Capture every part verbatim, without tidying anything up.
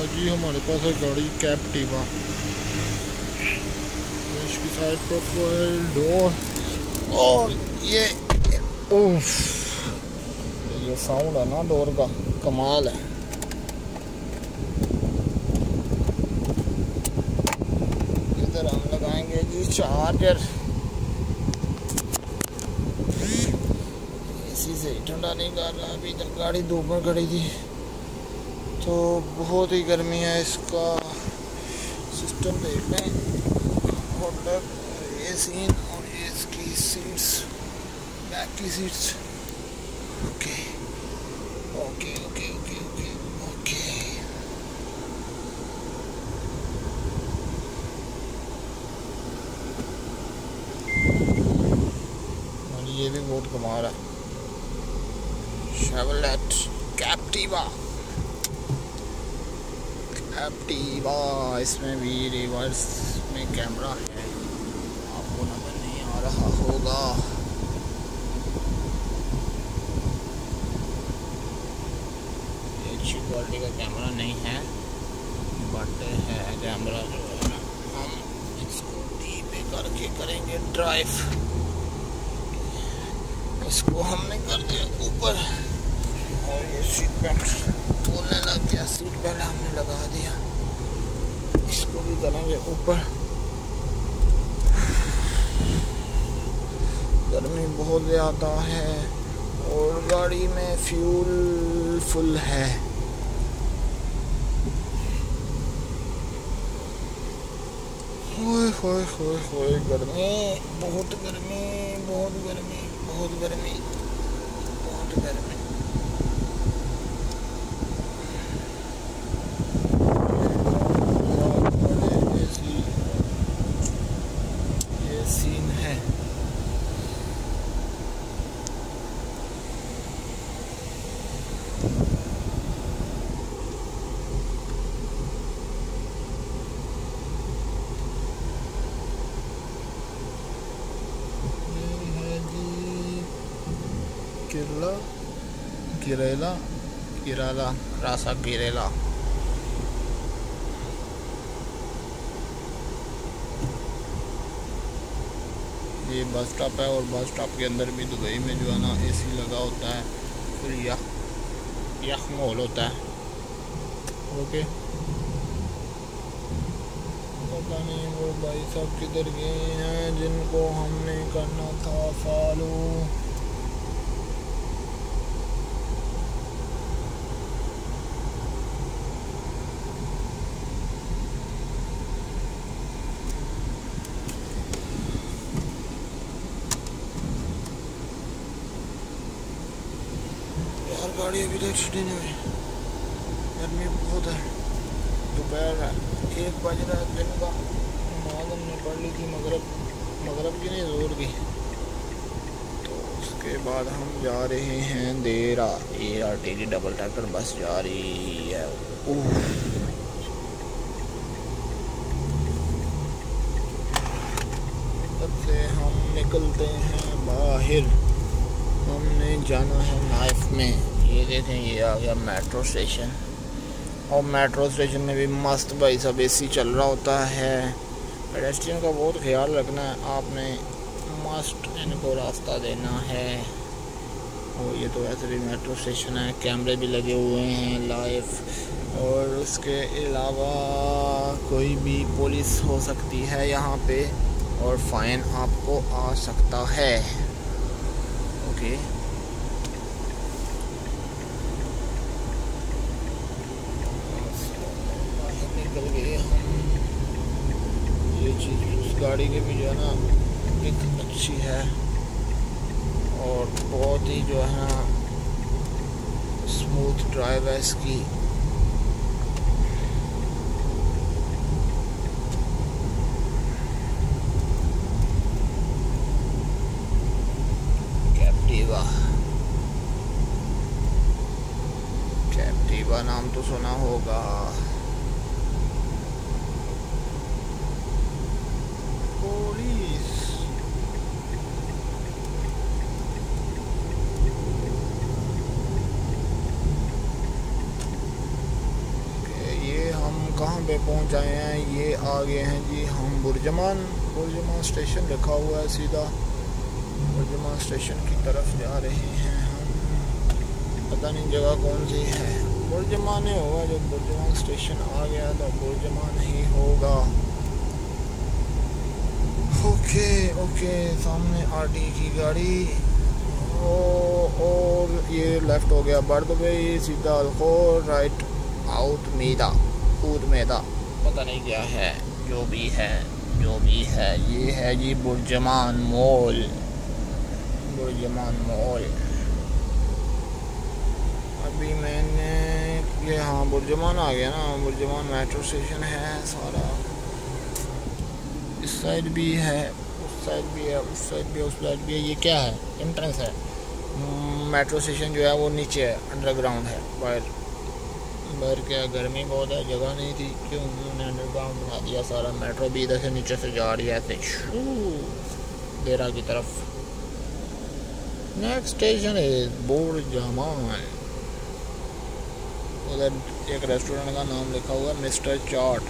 जी हमारे पास है गाड़ी कैप्टिवा। इसकी साइड प्रोफाइल डोर और ये उफ, ये साउंड है ना डोर का, कमाल है। इधर हम लगाएंगे जी चार्जर। इसी से ठंडा नहीं कर रहा, अभी तक गाड़ी धूप में खड़ी थी तो बहुत ही गर्मी है। इसका सिस्टम देख लें, होल्डर, ये सीन और ये इसकी सीट्स, बैक की seats. Okay okay okay okay okay okay और ये भी बहुत कमाल है, शेवरलेट कैप्टिवा। कैप्टिवा, इसमें भी रिवर्स में कैमरा है, आपको नजर नहीं आ रहा होगा। अच्छी क्वालिटी का कैमरा नहीं है, बट है कैमरा जो है। हम इसको धीमे करके करेंगे ड्राइव। इसको हमने कर दिया ऊपर और ये सीट बेल्ट बोलने लग गया। सीट बेल्ट हमने लगा दिया, इसको भी करेंगे ऊपर। गर्मी बहुत ज़्यादा है और गाड़ी में फ्यूल फुल है। होए होए होए होए गर्मी, बहुत गर्मी, बहुत गर्मी, बहुत गर्मी, बहुत गर्मी। सीन है केरला, केरला, केरला, रासा केरला। ये बस स्टॉप है और बस स्टॉप के अंदर भी दुबई में जो है ना एसी लगा होता है, फिर यह यह माहौल होता है। ओके, पता नहीं वो भाई साहब किधर गए हैं जिनको हमने करना था फॉलो। गाड़ी अभी तक छुट्टी नहीं हुई, गर्मी बहुत है। दोपहर एक बज रहा है दिन का। नमाज हमने पढ़ ली थी मगरब, मगरब की नहीं जोर की। तो उसके बाद हम जा रहे हैं Deira. A R T D double tractor bus जा रही है। तब से हम निकलते हैं बाहर, हमने जाना है नाइफ में। ये देखें, ये आ गया मेट्रो स्टेशन और मेट्रो स्टेशन में भी मस्त भाई सब एसी चल रहा होता है। पेडेस्ट्रियन का बहुत ख्याल रखना है आपने, मस्त इनको रास्ता देना है। और ये तो वैसे भी मेट्रो स्टेशन है, कैमरे भी लगे हुए हैं लाइव। और उसके अलावा कोई भी पुलिस हो सकती है यहाँ पे और फाइन आपको आ सकता है। ओके, निकल गए हम। ये चीज़ उस गाड़ी के भी जो है ना एक अच्छी है और बहुत ही जो है ना स्मूथ ड्राइव है इसकी। कैप्टिवा, कैप्टिवा नाम तो सुना होगा। पुलिस, ये कहाँ पे पहुँच आए हैं, ये आ गए हैं जी हम बुर्जमान। बुर्जमान स्टेशन लिखा हुआ है, सीधा बुर्जमान स्टेशन की तरफ जा रहे हैं हम। पता नहीं जगह कौन सी है, बुर्जमान ही होगा। जब बुर्जमान स्टेशन आ गया तो बुर्जमान ही होगा। ओके ओके, सामने आरटी की गाड़ी। ओ, और ये लेफ्ट हो गया बर्दुबई, सीधा अलखोर, राइट आउट मीदा, कूद मैदा, पता नहीं क्या है, जो भी है जो भी है। ये है जी बुर्जमान मॉल, बुर्जमान मॉल। अभी मैंने ये, हाँ बुर्जमान आ गया ना, बुर्जमान मेट्रो स्टेशन है सारा। इस साइड भी है, उस साइड भी है, उस साइड भी है, उस साइड भी है। ये क्या है, एंट्रेंस है। मेट्रो स्टेशन जो है वो नीचे है, अंडरग्राउंड है। बाहर बाहर क्या गर्मी बहुत है, जगह नहीं थी, क्यों उन्होंने अंडरग्राउंड बना दिया सारा। मेट्रो भी इधर से नीचे से जा रही है ऐसे देरा की तरफ। नेक्स्ट स्टेशन है बुर्जमान। उधर एक रेस्टोरेंट का नाम लिखा हुआ है मिस्टर चाट।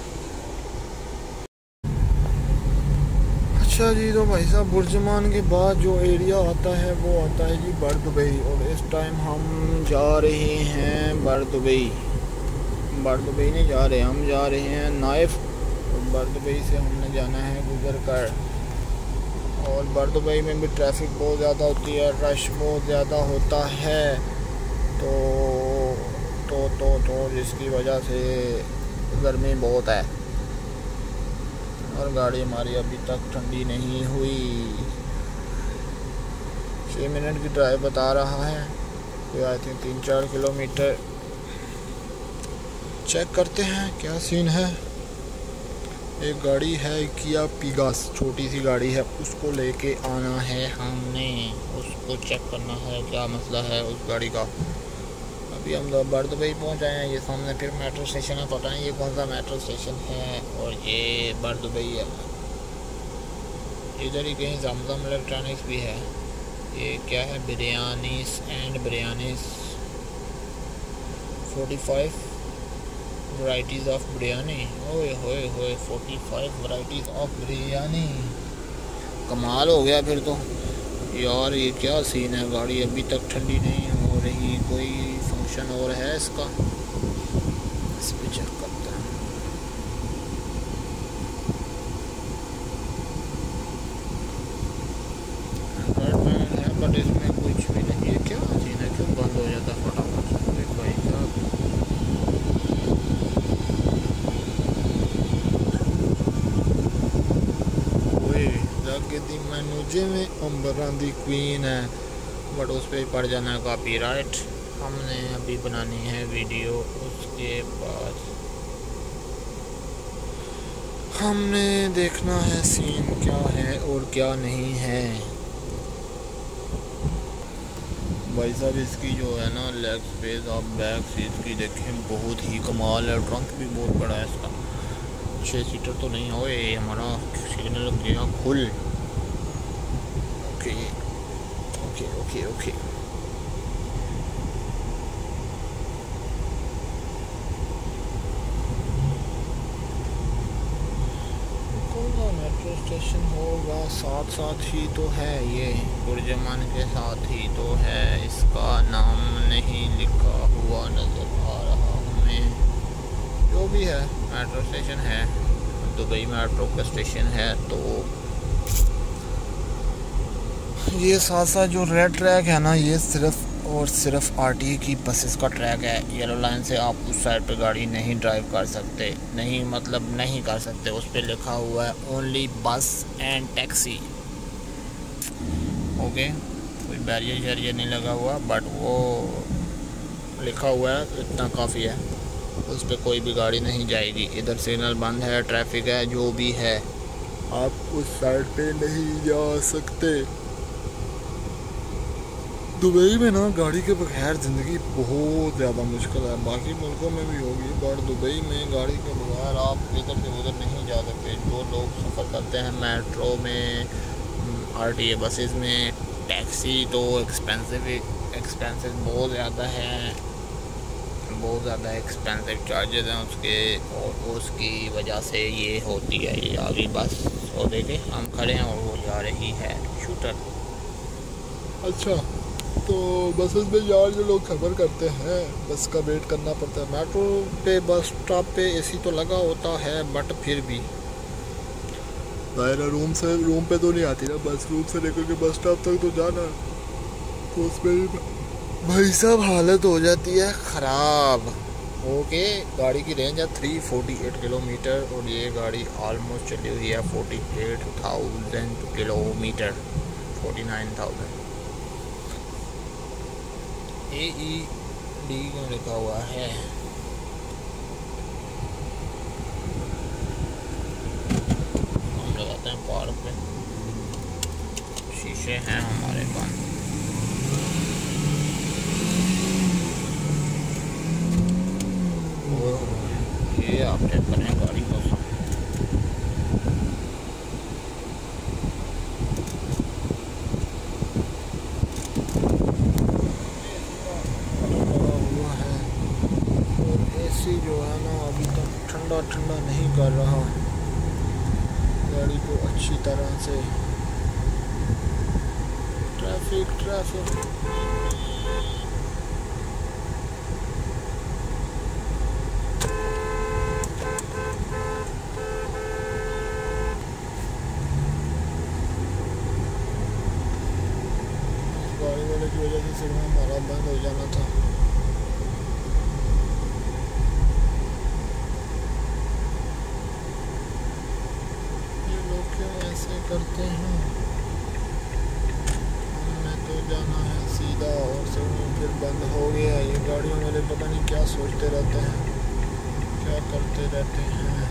अच्छा जी, तो भाई साहब बुर्जमान के बाद जो एरिया आता है वो आता है जी बर्दुबई। और इस टाइम हम जा रहे हैं बर्दुबई। बर्दुबई नहीं जा रहे, हम जा रहे हैं नाइफ। और बर्दुबई से हमने जाना है गुजर कर। और बर्दुबई में भी ट्रैफिक बहुत ज़्यादा होती है, रश बहुत ज़्यादा होता है। तो तो तो तो जिसकी वजह से गर्मी बहुत है। और गाड़ी हमारी अभी तक ठंडी नहीं हुई। छः मिनट की ड्राइव बता रहा है, कोई आई थिंक तीन चार किलोमीटर। चेक करते हैं क्या सीन है। एक गाड़ी है किया पिगास, छोटी सी गाड़ी है, उसको लेके आना है हमने। उसको चेक करना है क्या मसला है उस गाड़ी का। अभी हम बर्दुबई पहुंच आए हैं। ये सामने फिर मेट्रो स्टेशन है, पता नहीं ये कौन सा मेट्रो स्टेशन है। और ये बर्दुबई है। इधर ही कहीं जमजम इलेक्ट्रॉनिक्स भी है। ये क्या है, biryanis and biryanis, forty five varieties of biryani. ओए होए होए, forty five varieties of biryani, कमाल हो गया फिर तो यार। ये क्या सीन है, गाड़ी अभी तक ठंडी नहीं हो रही। कोई फंक्शन और है इसका, इस पर चेक करते हैं। एंड्रॉइड है बट इसमें कुछ भी नहीं। ये क्या सीन है, क्यों बंद हो जाता फटाफट भाई साहब। मैनू जिमें अंबरां दी क्वीन है, बट उस पर पड़ जाना है कॉपीराइट। हमने अभी बनानी है वीडियो, उसके बाद हमने देखना है सीन क्या है और क्या नहीं है। भाई साहब इसकी जो है ना लेग स्पेस और बैक सीट की देखें, बहुत ही कमाल है। ट्रंक भी बहुत बड़ा है इसका। छः सीटर तो नहीं हो, ये हमारा सिग्नल गया खुल। ओके ओके ओके ओके कौन सा मेट्रो स्टेशन होगा, साथ साथ ही तो है ये, बुर्जमान के साथ ही तो है। इसका नाम नहीं लिखा हुआ नज़र आ रहा हमें। जो भी है मेट्रो स्टेशन है, दुबई मेट्रो का स्टेशन है। तो ये साथ साथ जो रेड ट्रैक है ना, ये सिर्फ और सिर्फ आरटीए की बसेस का ट्रैक है। येलो लाइन से आप उस साइड पे गाड़ी नहीं ड्राइव कर सकते, नहीं मतलब नहीं कर सकते। उस पर लिखा हुआ है only bus and taxi. Okay, कोई बैरियर शैरियर नहीं लगा हुआ, बट वो लिखा हुआ है, इतना काफ़ी है। उस पर कोई भी गाड़ी नहीं जाएगी। इधर सिग्नल बंद है, ट्रैफिक है, जो भी है, आप उस साइड पे नहीं जा सकते। दुबई में ना गाड़ी के बगैर ज़िंदगी बहुत ज़्यादा मुश्किल है। बाकी मुल्कों में भी होगी, बट दुबई में गाड़ी के बगैर आप इधर से उधर नहीं जा सकते। जो लोग सफ़र करते हैं मेट्रो में, आरटीए बसेस में, टैक्सी तो एक्सपेंसिव एक्सपेंसिव बहुत ज़्यादा है। बहुत ज़्यादा एक्सपेंसिव चार्जेस हैं उसके, और उसकी वजह से ये होती है। ये अभी बस वो देखे हम खड़े हैं और वो जा रही है शूटर। अच्छा, तो बसेस में यार जो लोग सफ़र करते हैं बस का वेट करना पड़ता है। मेट्रो पे बस स्टॉप पे एसी तो लगा होता है, बट फिर भी दायरा रूम से रूम पे तो नहीं आती ना बस, रूम से लेकर के बस स्टॉप तक तो जाना, तो उसमें भाई साहब हालत हो जाती है ख़राब। ओके, गाड़ी की रेंज है थ्री फोर्टी एट किलोमीटर और ये गाड़ी ऑलमोस्ट चली हुई है forty eight thousand kilometre, forty nine thousand. A E D क्यों लिखा हुआ है? हम लगाते हैं पार्क पे, शीशे हैं हमारे पास। ये आप चेक करें गाड़ी को, जो है ना अभी तक ठंडा ठंडा नहीं कर रहा गाड़ी को अच्छी तरह से। ट्रैफिक ट्रैफिक गाड़ी वाले की वजह से सिग्नल हमारा बंद हो जाना था। ऐसे करते हैं, हमें तो जाना है सीधा और सिग्नल फिर बंद हो गया। ये गाड़ियों वाले पता नहीं क्या सोचते रहते हैं, क्या करते रहते हैं।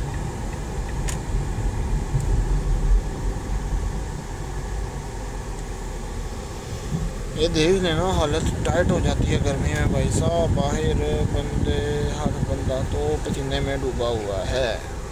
ये देख लेना हालत टाइट हो जाती है गर्मी में भाई साहब। बाहर बंदे, हर बंदा तो पसीने में डूबा हुआ है।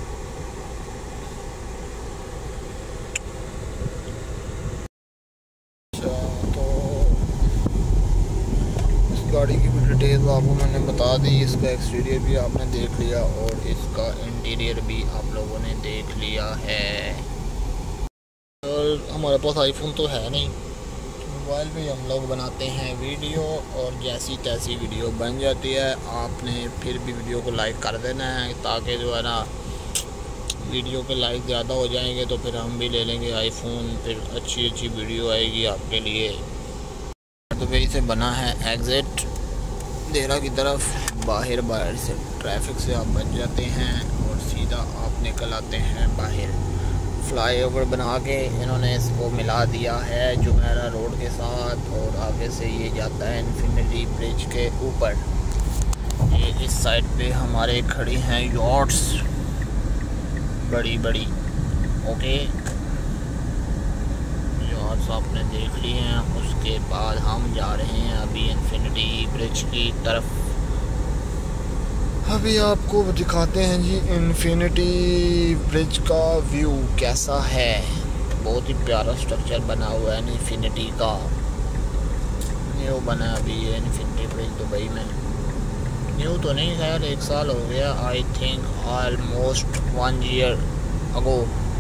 गाड़ी की भी डिटेल आपको मैंने बता दी, इसका एक्सटीरियर भी आपने देख लिया और इसका इंटीरियर भी आप लोगों ने देख लिया है। और हमारे पास आईफोन तो है नहीं, मोबाइल पे हम लोग बनाते हैं वीडियो और जैसी तैसी वीडियो बन जाती है। आपने फिर भी वीडियो को लाइक कर देना है ताकि जो है ना वीडियो के लाइक ज़्यादा हो जाएंगे तो फिर हम भी ले लेंगे आईफोन, फिर अच्छी अच्छी वीडियो आएगी आपके लिए। दुबई से बना है एग्ज़िट देहरा की तरफ, बाहर बाहर से ट्रैफिक से आप बच जाते हैं और सीधा आप निकल आते हैं बाहर। फ्लाईओवर बना के इन्होंने इसको मिला दिया है जुमेरा रोड के साथ और आगे से ये जाता है इन्फिनिटी ब्रिज के ऊपर। ये इस साइड पे हमारे खड़ी हैं यॉट्स बड़ी बड़ी। ओके, यॉट्स आपने देख लिए हैं। उसके बाद हम जा रहे हैं अभी इन्फिनिटी ब्रिज की तरफ। अभी आपको दिखाते हैं जी इन्फिनिटी ब्रिज का व्यू कैसा है। बहुत ही प्यारा स्ट्रक्चर बना हुआ है इन्फिनिटी का, न्यू बना है अभी ये इन्फिनिटी ब्रिज दुबई में। न्यू तो नहीं खैर, एक साल हो गया, I think almost one year ago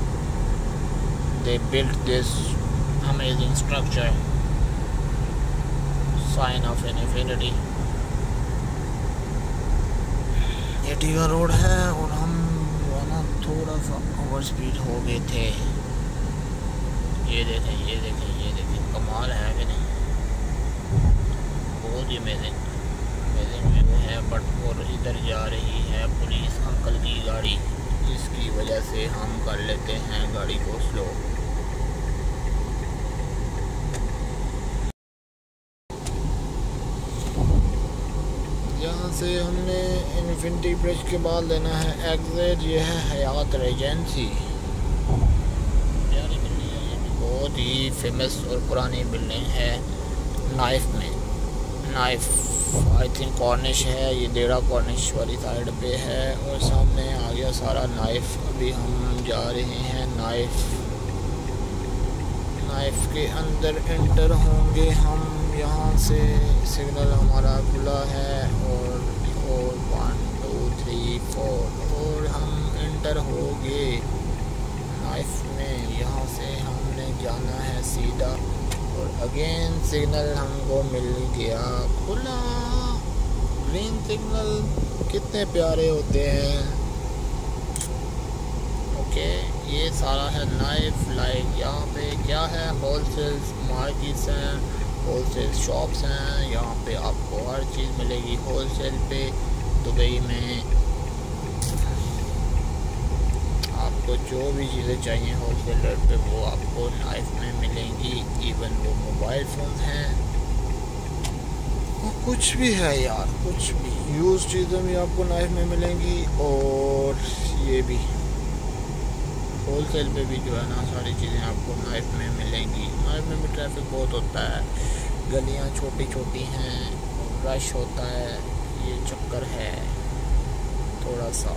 they built this amazing structure, sign of infinity. ये टीवा रोड है और हम ना थोड़ा सा ओवर स्पीड हो गए थे। ये देखें ये देखें ये देखें, कमाल है कि नहीं, बहुत ही अमेजिंग अमेजिंग व्यू है। बट और इधर जा रही है पुलिस अंकल की गाड़ी, जिसकी वजह से हम कर लेते हैं गाड़ी को स्लो। यहाँ से हमने इन्फिनिटी ब्रिज के बाद लेना है एग्जिट। ये है हयात रेजेंसी, प्यारी बिल्डिंग है, ये बहुत ही फेमस और पुरानी बिल्डिंग है। नाइफ में नाइफ आई थिंक कॉर्निश है, ये डेरा कॉर्निश वाली साइड पे है और सामने आ गया सारा नाइफ। अभी हम जा रहे हैं नाइफ नाइफ के अंदर एंटर होंगे हम। यहाँ से सिग्नल हमारा खुला है और four, one two three four, और हम एंटर हो गए नाइफ में। यहाँ से हमने जाना है सीधा, और अगेन सिग्नल हमको मिल गया खुला। ग्रीन सिग्नल कितने प्यारे होते हैं। ओके, ये सारा है नाइफ लाइक। यहाँ पे क्या है, होलसेल मार्केट्स हैं, होलसेल शॉप्स हैं। यहाँ पे आपको हर चीज़ मिलेगी होलसेल पे। दुबई में आपको जो भी चीज़ें चाहिए होलसेल रेट पे वो आपको नाइफ में मिलेंगी। इवन वो मोबाइल फ़ोन हैं, वो कुछ भी है यार, कुछ भी यूज़ चीज़ें भी आपको नाइफ में मिलेंगी। और ये भी होलसेल पे भी जो है ना सारी चीज़ें आपको नाइफ में मिलेंगी। नाइफ में भी ट्रैफिक बहुत होता है, गलियां छोटी छोटी हैं, रश होता है, ये चक्कर है थोड़ा सा।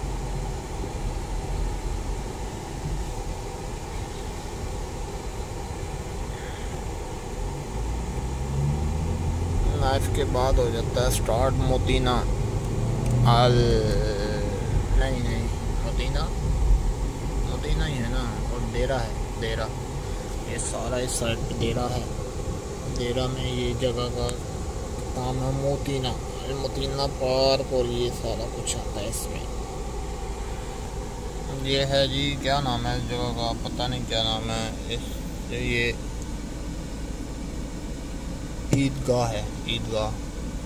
नाइफ के बाद हो जाता है स्टार्ट मोतीना। अल नहीं नहीं मोतीना मोतीना ही है ना, और देरा है, देरा। ये सारा इस साइड पे देरा है। देरा में ये जगह का नाम है मोतीना, मोतीना पार्क, और ये सारा कुछ आता है इसमें। ये है जी, क्या नाम है इस जगह का, पता नहीं क्या नाम है। इस ये ईदगाह है, ईदगाह।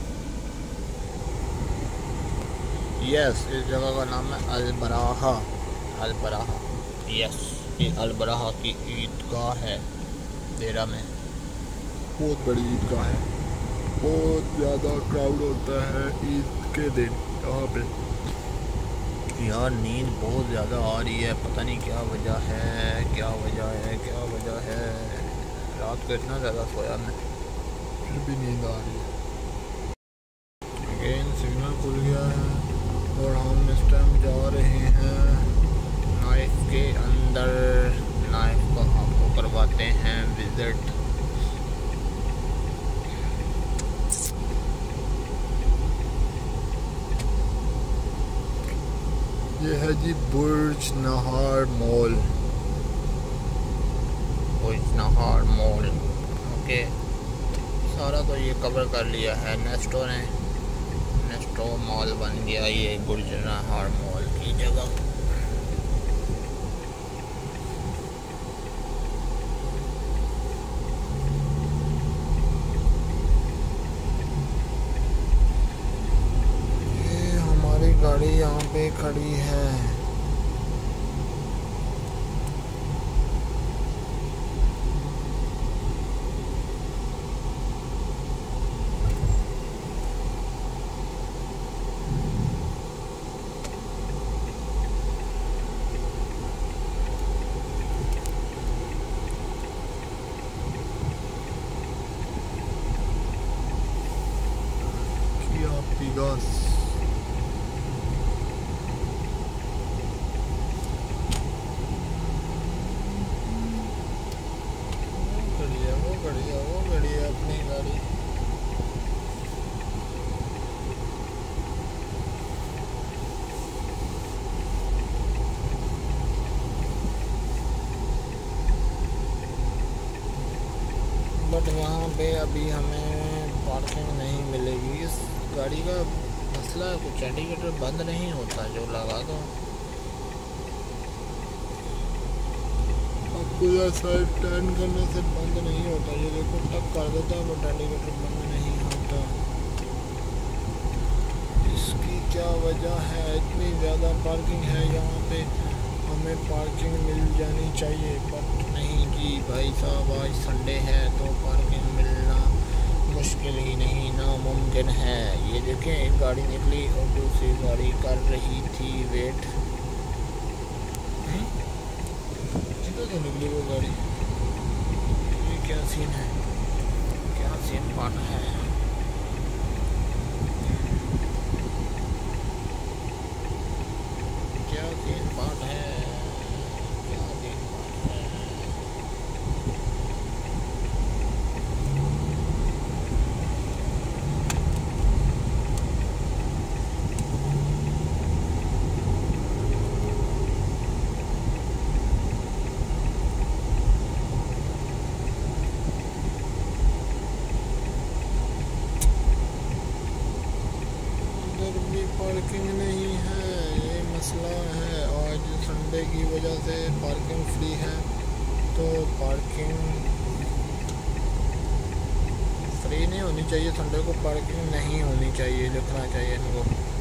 यस, इस जगह का नाम है अल-बराहा, अल-बराहा। यस, ये अल-बराहा की ईदगाह है देरा में। बहुत बड़ी ईदगाह है, बहुत ज़्यादा क्राउड होता है ईद के दिन यहाँ पे। यार नींद बहुत ज़्यादा आ रही है, पता नहीं क्या वजह है, क्या वजह है, क्या वजह है। रात को इतना ज़्यादा सोया मैं, फिर भी नींद आ रही है। अगेन सिग्नल खुल गया है, और हम इस टाइम जा रहे हैं नाइफ के अंदर। नाइफ को आपको करवाते हैं विज़िट। ये है जी बुर्ज नहार मॉल। बुर्ज नहार मॉल, ओके। सारा तो ये कवर कर लिया है, नेस्टो ने। नेस्टो मॉल बन गया ये बुर्ज नहार मॉल की जगह। ये हमारी गाड़ी यहाँ पे खड़ी है। पिगास खड़ी है, वो खड़ी है, वो खड़ी है अपनी गाड़ी। बट वहाँ पे अभी हमें पार्किंग नहीं मिलेगी। इस गाड़ी का मसला है, कुछ इंडिकेटर बंद नहीं होता, जो लगा दो। आपको साइड टर्न करने से बंद नहीं होता। ये देखो टक कर देता है बट इंडिकेटर बंद नहीं होता। इसकी क्या वजह है? इतनी ज़्यादा पार्किंग है यहाँ पे, हमें पार्किंग मिल जानी चाहिए बट नहीं जी भाई साहब, आज संडे है तो पार्किंग मिलना मुश्किल ही नहीं, नामुमकिन है। ये देखें, एक गाड़ी निकली और दूसरी गाड़ी कर रही थी वेट। किधर से निकली वो गाड़ी? ये क्या सीन है, क्या सीन पाना है? क्या सीन पाट है, क्या सीन पाट है? पार्किंग नहीं है, ये मसला है। आज संडे की वजह से पार्किंग फ्री है, तो पार्किंग फ्री नहीं होनी चाहिए, संडे को पार्किंग नहीं होनी चाहिए, लिखना चाहिए इनको।